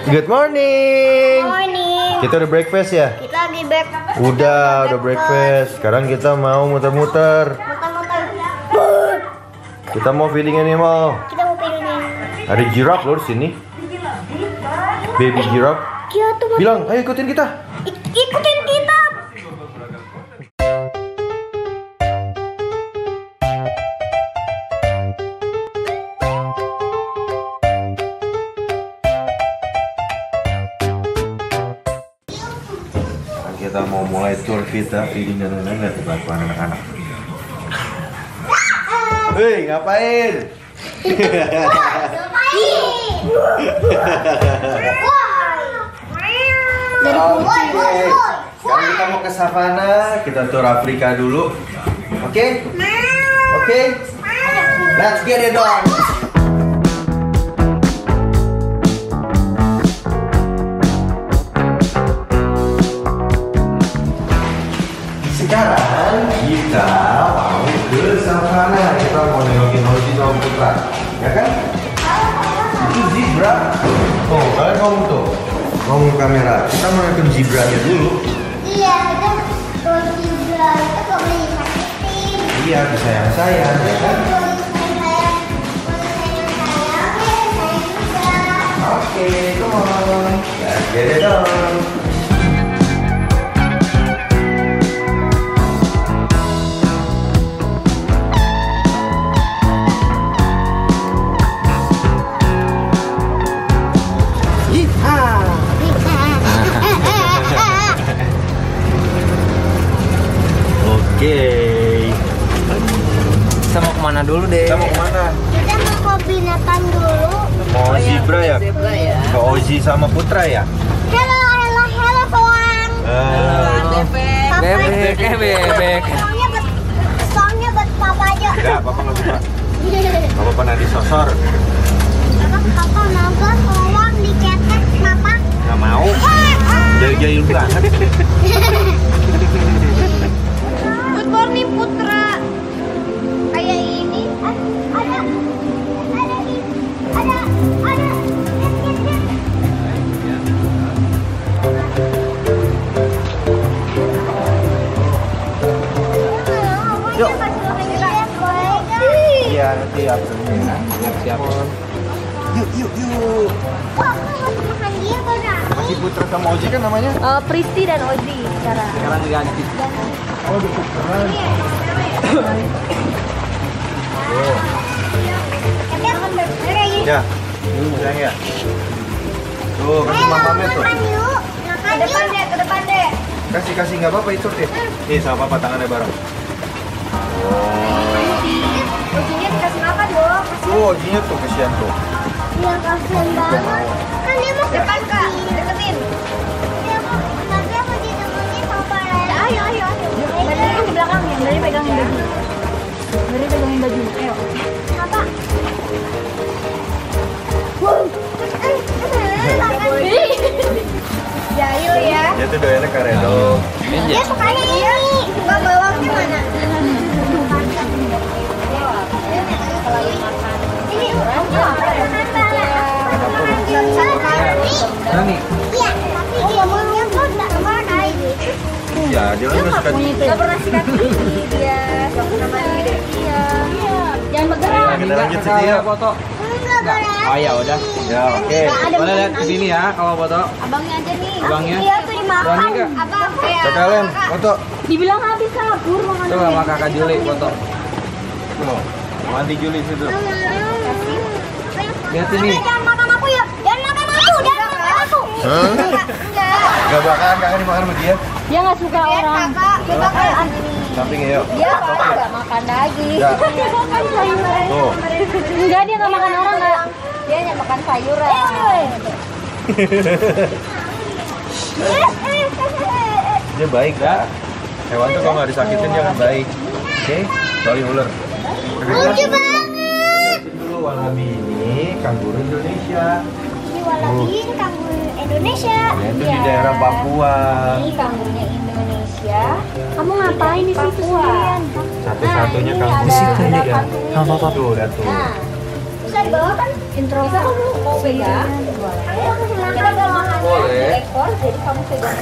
Good morning. Morning. Kita udah breakfast ya? Kita lagi breakfast. Udah breakfast. Sekarang kita mau muter-muter. Muter-muter. Kita mau feeding animal. Kita mau pilih nih. Ada giraffe loh di sini. Baby giraffe. Kita tuh mau Bilang, ayo ikutin kita. ikutin kita. Kita mau mulai tour kita feeding dan lain-lain kelakuan anak-anak. Hei, ngapain? Oke. Sekarang kita mau ke savana, kita tour Afrika dulu. Oke? Oke? Let's get it on. Sekarang kita mau ke savana, kita mau nengokin Oji sama Putra, ya kan? Itu zebra. Oh, kalian ngomong tuh, ngomong kamera. Kita mau nengokin zebranya dulu. Iya, kita kalau zebra itu kok boleh sakitin. Iya, disayang-sayang, ya kan? Oke, come on, let's get it on. Oke. Kita mau kemana dulu deh? Kita mau kemana? Kita mau ke binatang dulu. Mau zebra ya? Zebra ya. Ke Oji sama Putra ya? Hello, hello, hello, kawan. Bebek, bebek. Soalnya buat papa aja. Enggak, papa nggak suka. Papa pernah disosor. Papa mau ke kolam diketek, papa. Nggak mau. Jahil-jahil banget. Good morning, Putra. Kayak ini ada. Yuk. Iya, nanti afternoon. Siap-siap. Yuk. Kok aku mau makan dia berarti? Masih Putra sama Oji kan namanya? Pristi dan Oji sekarang. Sekarang diganti. Oh, tukeran. Oh. Tapi aku kayak gini. Ya. Sayang ya. Tuh, kasih mamanya tuh. Makan yuk. Makan yuk. Ke depan deh. Kasih nggak apa-apa itu deh. Nih sama papa tangannya bareng. Ojinya dikasih makan dong. Tuh, Ojinya tuh kesian tuh. Iya, kasihan banget. Kan dia mau Depan kak, deketin. Tapi aku ditemenin sama Pak Raya. Ayo. Dari di belakang ya, dari pegangin baju. Dari pegangin baju. Ayo. Apa? Jahil ya. Dia tuh doyannya karedok. Dia sukanya ini. Mbak bawangnya mana? Ini Nani. iya, tapi dia maunya tuh nggak kemana gitu. Iya, dia kan nggak suka Gak pernah sikat gigi dia. Gak pernah mandi deh. Iya. Jangan bergerak. Kita lanjut sini ya. Foto. Enggak boleh. Oh ya udah. Ya, oke. Boleh lihat ke sini ya kalau foto. Abangnya aja nih. Abangnya. Dia tuh dimakan. Berani nggak? Abang. Kalian foto. Dibilang habis kabur makan. Tuh sama kakak Juli foto. Tuh. Mandi Juli situ. Lihat ini. Jangan makan aku ya. Jangan makan aku. Jangan makan aku. Enggak. Gak bakalan kakak dimakan sama dia. Dia nggak suka orang. Dia makan. Samping ya. Dia nggak makan daging. Ya. Dia makan sayuran. Tuh. Enggak, dia nggak makan orang nggak. Dia hanya makan sayuran. Dia baik ya. Hewan tuh kalau nggak disakitin dia akan baik. Oke. Sorry ular. Lucu banget. Dulu Wallaby ini kanguru Indonesia. Ini Wallaby ini kanguru Indonesia. Ya, itu di daerah Papua. Ini kangurunya Indonesia. Kamu ngapain di situ sendirian? Satu-satunya Nah, kanguru ini ada ini ya. kangurunya. Sama papa tuh, lihat tuh. Nah, bisa dibawa kan? Intro kamu mau pegang? Aku mau makan Boleh. ekor, jadi kamu pegang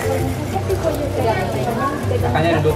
Kakaknya duduk.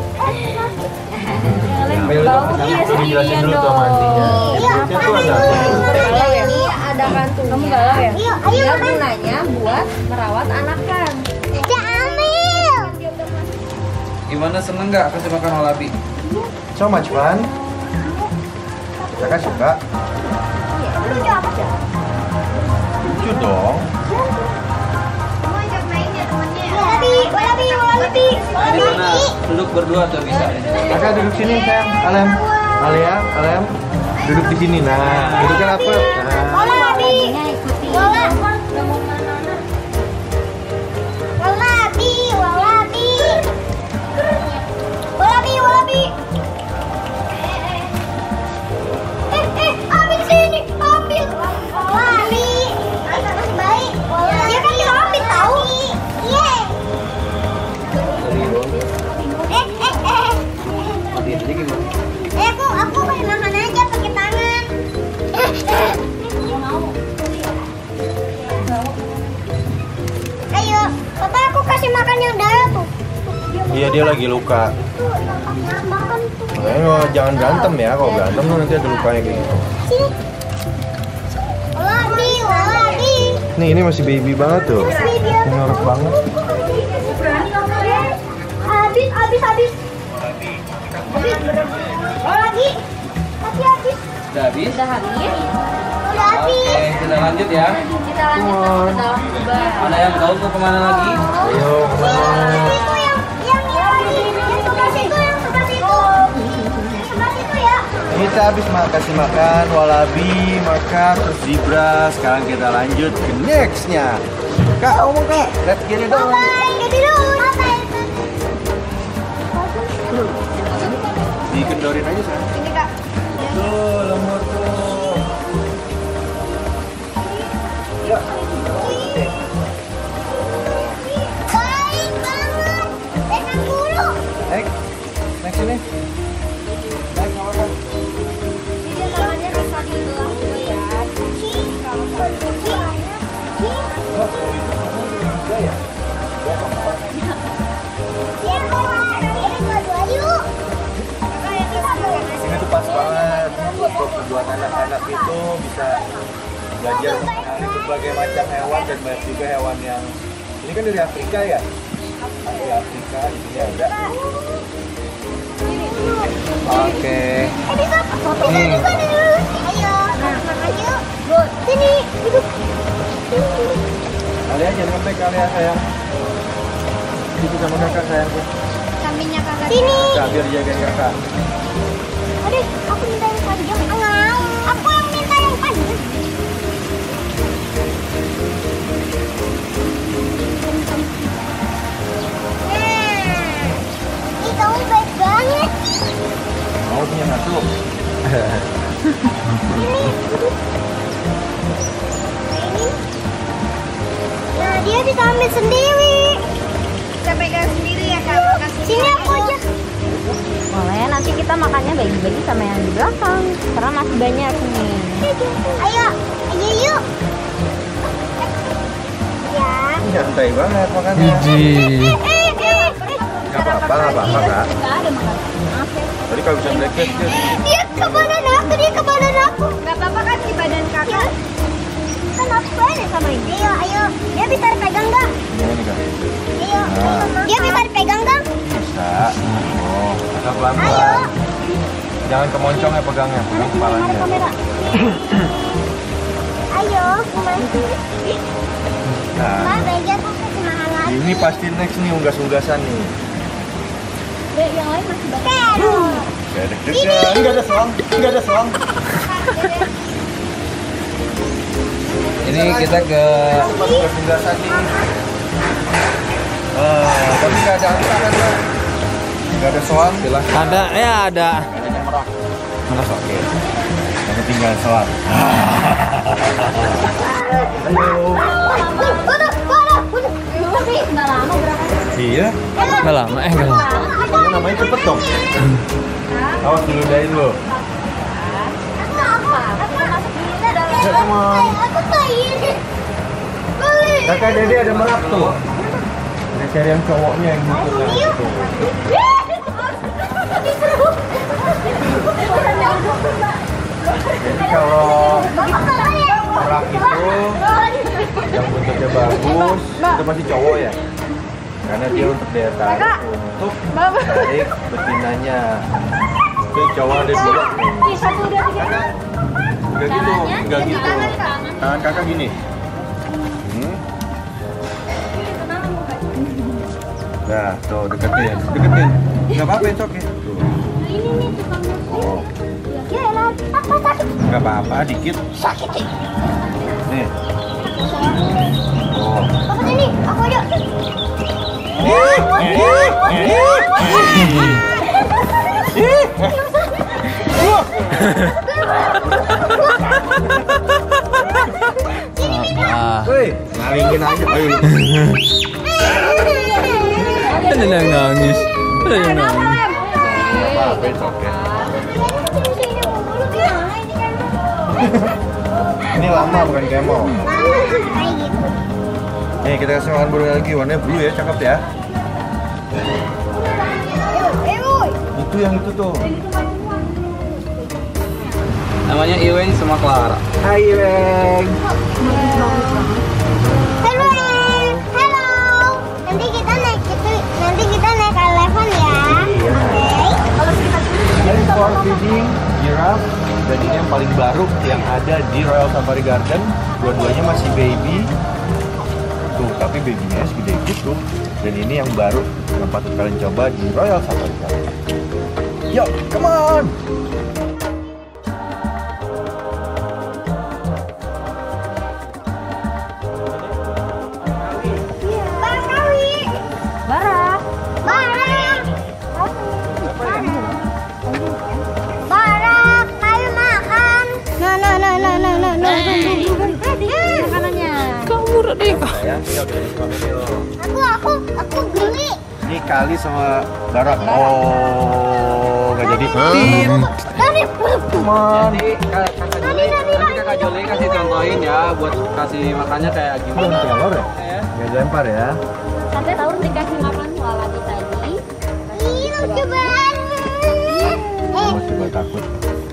Dijelasin dulu tuh sama antinya. Perutnya tuh ada. Galau ya? Ini ada kantungnya. Kamu galau ya? Ayo, ayo Dia makan. gunanya buat merawat anakan. Dia ambil. Gimana, seneng nggak kasih makan walabi? So much fun. Kakak suka? Lucu apa sih? Lucu dong. Kamu ajak main ya temannya. Walabi. Di sana duduk berdua tuh bisa. Kakak duduk sini sayang. Alem. Alem. Duduk di sini. Nah, duduknya rapet. Nah. Walabi. Ambil sini, ambil. Walabi. Masih baik. Dia kan diambil tahu. Iya. Jadi gimana? Aku kasih makan aja pakai tangan. Ayo, papa aku kasih makan yang darah tuh. Iya, dia lagi luka. Makan tuh. Makanya jangan berantem ya. Kalau berantem tuh nanti ada lukanya kayak gitu. Sini. Walabi. Nih, ini masih baby banget tuh. Menurut banget. Habis. Lagi. Habis. Udah habis? Udah habis. Udah habis. Oke, kita lanjut ya. Kita lanjut ke dalam kubah. Ada yang tahu mau kemana lagi? Ayo, kemana? Itu yang sebelah situ, yang sebelah situ. Yang sebelah situ ya. Ini kita habis kasih makan walabi, makan terus zebra. Sekarang kita lanjut ke nextnya. Kak, ngomong kak. Let's get it on. Dikendorin aja sayang. Ini kak. Tuh, lemur tuh. Ya. Baik banget. Pegang dulu. Next ini. Naik nggak apa-apa. Jadi tangannya bisa dibelah dulu ya. Ya ya. Ini tuh pas banget untuk buat anak-anak itu bisa belajar mengenali berbagai macam hewan dan banyak juga hewan yang ini kan dari Afrika ya. Asli Afrika di sini ada. Oke. Nih. Ayo, makan yuk. Sini, duduk. Kalian jangan sampai kalian sayang. Itu sama kakak sayang. Sampingnya kakak. Sini. Kak biar jagain kakak. Aduh, aku minta yang panjang. Enggak. Aku yang minta yang panjang. Ih, kamu baik banget. Mau punya satu. Ini. Nah, dia bisa ambil sendiri. Kita pegang sendiri ya kak. Sini aku aja. Boleh, nanti kita makannya bagi-bagi sama yang di belakang. Karena masih banyak nih. Ayo yuk. Ya. Santai banget makannya. Gak apa-apa kak. Nggak ada makan. Maaf ya. Tadi kalau bisa blackhead dia. Dia ke badan aku. Nggak apa-apa kan di badan kakak. Kan aku banyak sama ini. Ayo. Dia bisa dipegang nggak? Gimana nih kak? Ayo. Dia bisa dipegang nggak? Bisa. Oh, kakak pelan-pelan. Ayo. Jangan kemoncong ya pegangnya, pegang kepalanya. Ayo. Nah, Ma, belajar aku kasih makan lagi. ini pasti next nih unggas-unggasan nih. Dek, yang lain masih banyak. Terus. Gak deg-degan, nggak ada selang. Ini kita ke Pas unggas-unggasan nih. Tapi nggak ada angka kan Bang? Nggak ada soang. silahkan. Ada, ya ada. Adanya merah. Merah oke. Yang ketinggalan soang. Ayo. Tapi nggak lama berapa? Iya. Nggak lama, nggak lama. Ini namanya cepet dong. Awas dulu dari dulu. Aku masuk dulu. Aku tak ingin. Beli. Kakak Dede ada merak tuh. Ada cari yang cowoknya yang gitu kan. Jadi kalau merak itu yang bentuknya bagus itu pasti cowok ya. Karena dia untuk daya tarik untuk tarik betinanya. Itu cowok ada dua. Enggak gitu. Tangan kakak gini. Nah, tuh deketin. Enggak apa-apa, itu oke. Ini nih tukangnya. Oh. Ya elah, apa sakit? Enggak apa-apa, dikit. Sakit. Nih. Oh. Apa ini? Aku aja. Woi, ngalingin aja. Ayo. Ada yang nangis. Ada yang nangis. Apa-apa, itu oke. Ini lama bukan kemo. Nih kita kasih makan burung lagi, warnanya blue ya, cakep ya. Itu yang itu tuh. Namanya Iweng sama Clara. Hai Iweng. Halo. Nanti kita naik telepon ya. Iya. Ini for feeding giraffe dan ini yang paling baru yang ada di Royal Safari Garden. Dua-duanya masih baby. Tuh, tapi babynya segede gitu. Dan ini yang baru yang patut kalian coba di Royal Safari Garden. Yuk, come on. Barak, ayo makan. Makanannya. Ya, udah disuapin yuk. Aku geli. Ini Kali sama Barak. Oh, nggak jadi. Jadi kakak Joli kasih contohin ya buat kasih makannya kayak Belum gimana. telur ya? Nggak dilempar ya? Sampai tahun dikasih makan wallabi tadi. Ih, lucu banget. Mau coba takut.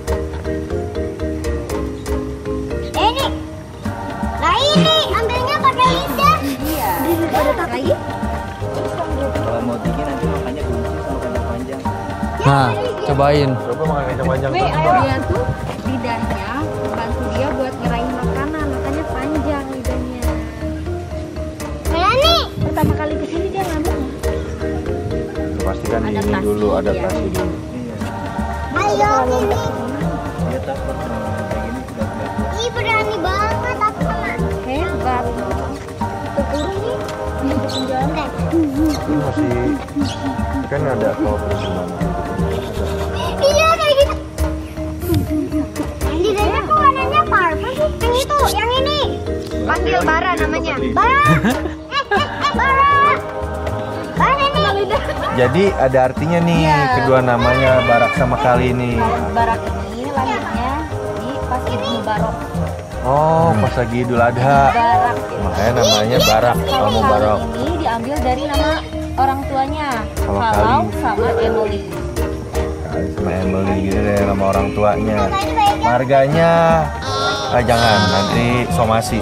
Ini. Nah ini, ambilnya pakai lidah. Iya. Ada tak lagi? Kalau mau tinggi nanti makannya kunci sama kandang panjang. Nah, Cobain. Coba makan kacang panjang Be, terus. ayo dia tuh lidahnya bantu dia buat ngeraih makanan, makanya panjang lidahnya. Mana nih? Pertama kali kesini dia ngamuk. Pastikan ini Adaptasi, dulu, ya. adaptasi dulu. Ayo ini. Dia takut sama kayak gini sudah kuat. Ih, berani banget aku sama. Hebat. Terkurung nih. Ini penjara. Itu masih kan ada kalau perjalanan gitu. Iya kayak gitu. Lidahnya kok warnanya purple sih? Yang itu, yang ini. Panggil Bara namanya. Bara. Bara. Bara nih. Jadi ada artinya nih Iya. kedua namanya Barak sama Kali ini. Barak ini lahirnya di pas Idul Mubarak. Oh, pas lagi Idul Adha. Barak. Makanya namanya Barak. Kalau mau Barak. Kali ini diambil dari nama orang tuanya. Kalau Kalau Kali. sama Emily. Kali sama Emily gitu deh nama orang tuanya. Harganya jangan nanti somasi.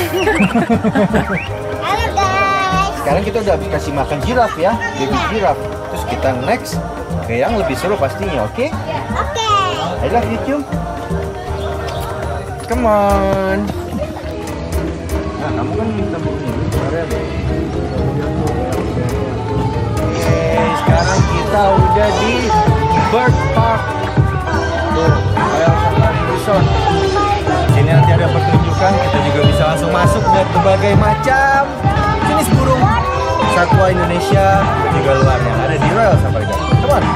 Halo guys. Sekarang kita udah habis kasih makan jiraf ya, baby jiraf. Terus kita next ke yang lebih seru pastinya, oke? Oke. I love you, Cum. Come on. Nah, kamu kan minta burung kemarin. Oke, sekarang kita udah di Bird Park. Tuh, Royal Safari Resort. Sini nanti ada pertunjukan, kita juga bisa langsung masuk lihat berbagai macam jenis burung satwa Indonesia dan juga luar yang ada di Royal Safari Garden. Come on.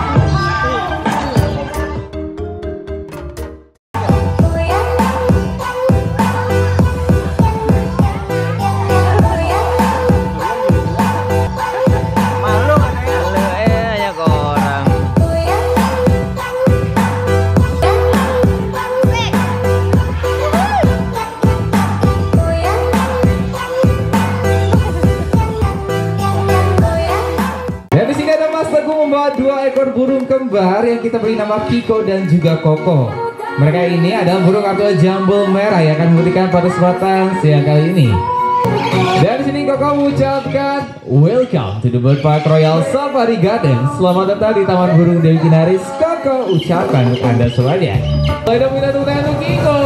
bersama 2 ekor burung kembar yang kita beri nama Kiko dan juga Koko. Mereka ini adalah burung artua jambul merah yang akan membuktikan pada kesempatan siang kali ini. Dan di sini Koko mengucapkan welcome to the Bird Park Royal Safari Garden. Selamat datang di Taman Burung Dewi Kinaris. Koko ucapkan untuk Anda semuanya. Selamat minta tepuk tangan untuk Kiko.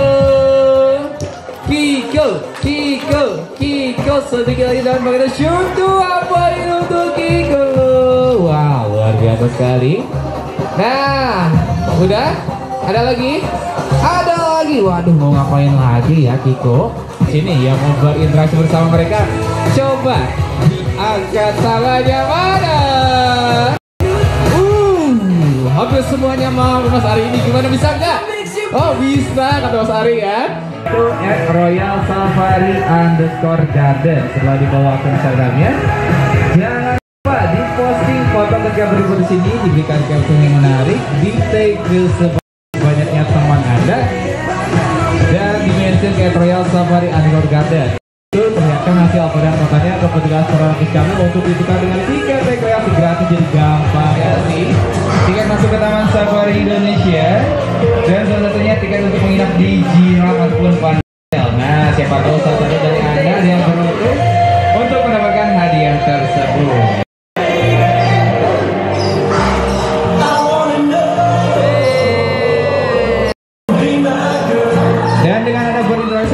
Kiko sedikit lagi dan bagaimana shoot apa ini untuk Kiko. Wow, luar biasa sekali. Nah, udah? Ada lagi? Waduh, mau ngapain lagi ya Kiko? Sini yang mau berinteraksi bersama mereka. Coba angkat tangannya mana? Hampir semuanya mau Mas Ari ini gimana, bisa nggak? Oh bisa kata Mas Ari ya. Itu Royal Safari _garden. Setelah dibawa ke Instagramnya, jangan lupa di posting foto ketika berikut di sini, diberikan caption yang menarik, di tag sebanyaknya teman Anda, dan di-mention ke Royal Safari _garden. Itu perlihatkan hasil laporan totalnya ke petugas Korantis kami untuk ditukar dengan tiket rekreasi gratis. Jadi gampang ya sih. Tiket masuk ke Taman Safari Indonesia dan salah satunya tiket untuk menginap di Jiraf ataupun Panel. Nah, siapa tahu salah satu dari Anda yang beruntung untuk mendapatkan hadiah tersebut. Dan dengan Anda berinteraksi,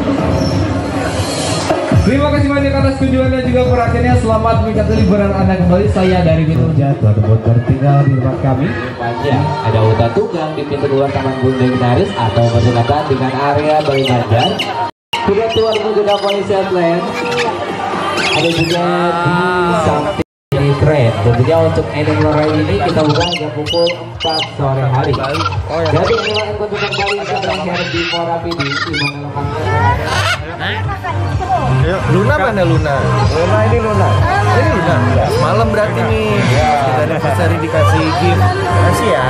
terima kasih banyak atas kunjungan dan juga perhatiannya. Selamat menikmati liburan Anda kembali. Saya dari Pintu Jatuh buat bertinggal di tempat kami. Panjang, ada hutan tunggang di pintu keluar Taman Burung Dewi Kinaris atau berdekatan dengan area Bali Banjar. Sudah keluar menuju Polis Land. Ada juga di samping di keren. Tentunya untuk animal ride ini kita buka hingga pukul 4 sore hari. Jadi animal yang untuk kembali terakhir di Morapi di Imana Luna mana Luna? Ini Luna. Malam berarti nih. Kita ada Mas Ari dikasih gift. Kasih ya.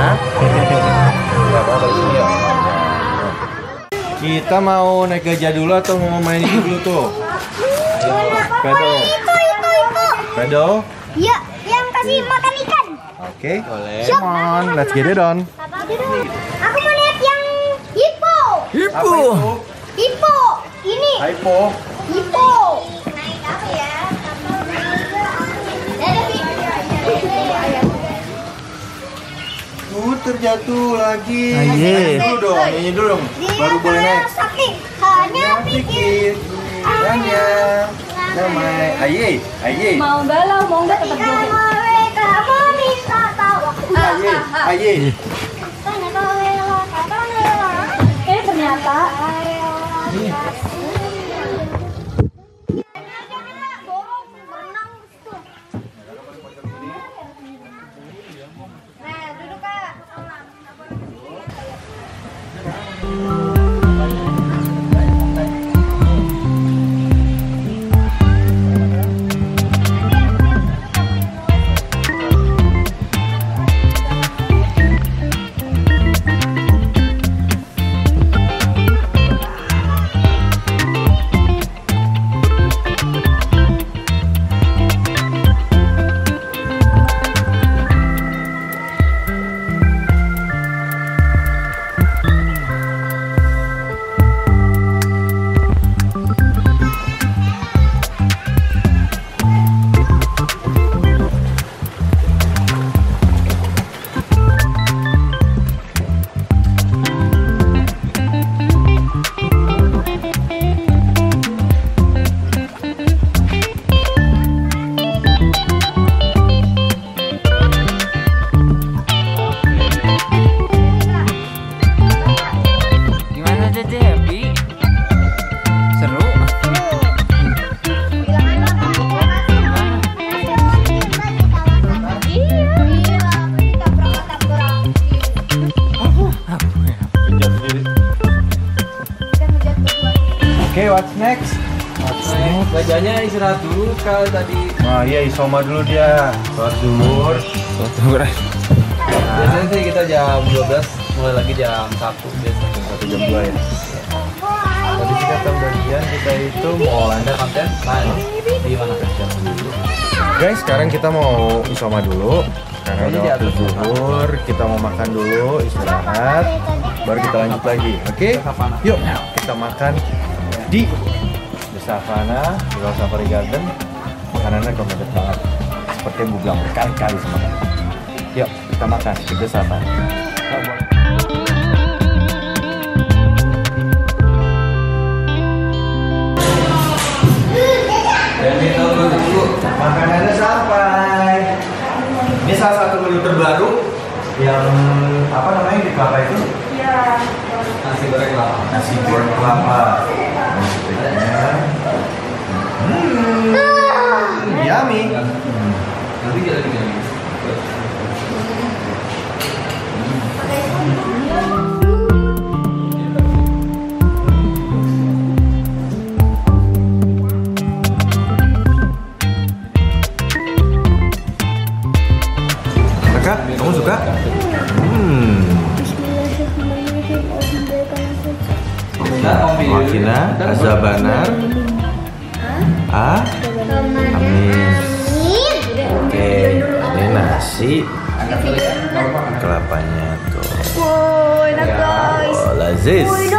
Kita mau naik gajah dulu atau mau main ini dulu tuh? Pedal. Pedal? Ya, yang kasih makan ikan. Oke. Come on, let's get it on. Aku mau lihat yang hippo. Hippo. Ini. Hippo. Hippo. Naik apa ya? Terjatuh lagi. Nyanyi dulu dong. Baru boleh naik. Sakit. Hanya pikir. Hanya namai. Aye. Mau galau, mau enggak tetap joget. Kamu minta tahu. Aye. Ternyata Oke, what's next? Gajahnya istirahat dulu kali tadi. Nah, iya isoma dulu dia. Sholat zuhur. Biasanya sih kita jam 12, mulai lagi jam 1 biasanya. 1 jam 2 ya. Tadi kita pembagian kita itu mau Ada konten lain di mana kerja dulu. Guys, sekarang kita mau isoma dulu. Karena udah waktu zuhur, kita mau makan dulu, istirahat, baru kita lanjut lagi. Oke? Yuk, kita makan di The Savannah, di World Safari Garden. Makanannya recommended banget. Seperti yang gue bilang berkali-kali sama kamu. Yuk, kita makan di The Savannah. Makanannya sampai. Ini salah satu menu terbaru yang apa namanya di kelapa itu? Iya. Nasi goreng kelapa. Nasi goreng kelapa. Yummy. Nanti kita tinggal. Kak, kamu suka? Wakina, Zabanar, Amin. Oke, ini nasi kelapanya tuh. Wow, enak guys. Oh, lazis.